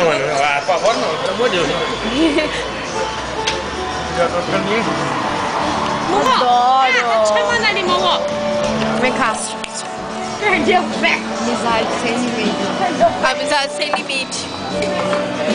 mano. Ah, por favor, não, pelo amor de Deus. Já tô ficando bem. Adoro! Deixa eu mandar limão, ó. Vem cá. Perdeu o pé. Amizade sem limite. Amizade sem limite.